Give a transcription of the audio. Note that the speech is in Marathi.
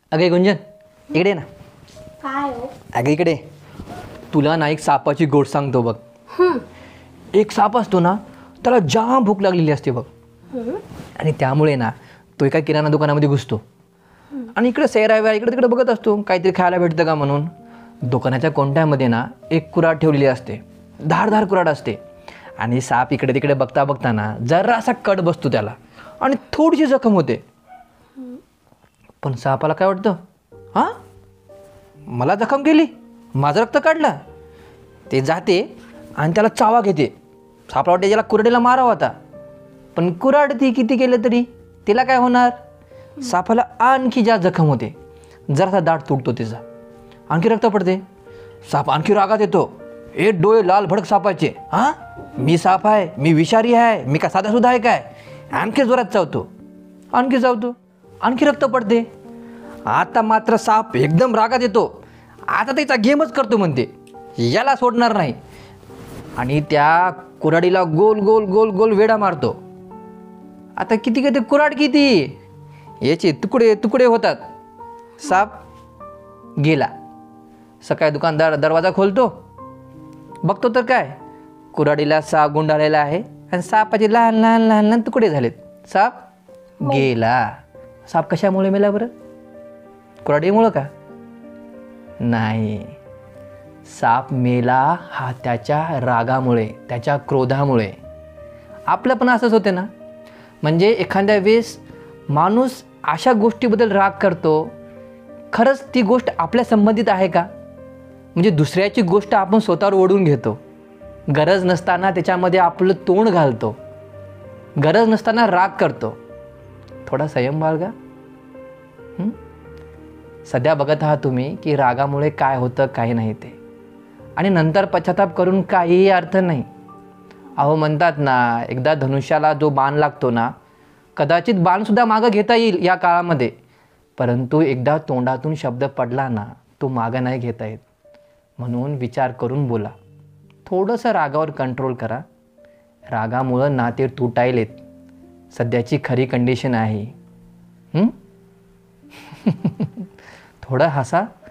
अगे गुंजन, इकडे ना. काय हो? अगे इकडे. तुला ना एक सापाची गोष्ट सांगतो बघ. एक साप असतो ना, त्याला जाम भूक लागलेली असते बघ. आणि त्यामुळे ना तो एका किराणा दुकानामध्ये घुसतो आणि इकडे सैराव्या इकडे तिकडे बघत असतो काहीतरी खायला भेटतं का म्हणून. दुकानाच्या कोंट्यामध्ये ना एक कुऱ्हाड ठेवलेली असते, धारधार कुऱ्हाड असते. आणि साप इकडे तिकडे बघता बघताना जरा असा कट बसतो त्याला आणि थोडीशी जखम होते. पण सापाला काय वाटतं, हां मला जखम केली, माझं रक्त काढलं. ते जाते आणि त्याला चावा घेते. सापला वाटते याला कुऱ्हाडीला मारावा होता, पण कुऱ्हाड ती किती केलं तरी तिला काय होणार. सापाला आणखी जास्त जखम होते, जरासा दाट तुटतो तिचा, आणखी रक्त पडते. साप आणखी रागात येतो. एक डोळे लाल भडक सापाचे. हां मी साप आहे, मी विषारी आहे, मी का साधासुद्धा आहे काय. आणखी जोरात चावतो, आणखी चावतो, आणखी रक्त पडते. आता मात्र साप एकदम रागात येतो. आता त्याचा गेमच करतो म्हणते, याला सोडणार नाही. आणि त्या कुऱ्हाडीला गोल गोल गोल गोल वेढा मारतो. आता किती किती कुऱ्हाड किती याचे तुकडे तुकडे होतात. साप गेला. सकाळी दुकानदार दरवाजा खोलतो, बघतो तर काय कुऱ्हाडीला साप गुंडाळलेला आहे आणि सापाचे लहान लहान लहान लहान तुकडे झालेत. साप गेला. साप कशामुळे मेला बरं? कुऱ्हाडीमुळं का? नाही, साप मेला हा त्याच्या रागामुळे, त्याच्या क्रोधामुळे. आपलं पण असंच होते ना. म्हणजे एखाद्या वेळेस माणूस अशा गोष्टीबद्दल राग करतो, खरंच ती गोष्ट आपल्या संबंधित आहे का? म्हणजे दुसऱ्याची गोष्ट आपण स्वतःवर ओढून घेतो, गरज नसताना त्याच्यामध्ये आपलं तोंड घालतो, गरज नसताना राग करतो. थोडा संयम बाळगा. सध्या बघत आहात तुम्ही की रागामुळे काय होतं काही नाही ते, आणि नंतर पश्चाताप करून काहीही अर्थ नाही. अहो म्हणतात ना, एकदा धनुष्याला जो बाण लागतो ना, कदाचित बाणसुद्धा मागं घेता येईल या काळामध्ये, परंतु एकदा तोंडातून शब्द पडला ना, तो मागं नाही घेता येत. म्हणून विचार करून बोला. थोडंसं रागावर कंट्रोल करा. रागामुळं नाते तुटायलेत, सध्याची खरी कंडिशन आहे. थोडं हसा,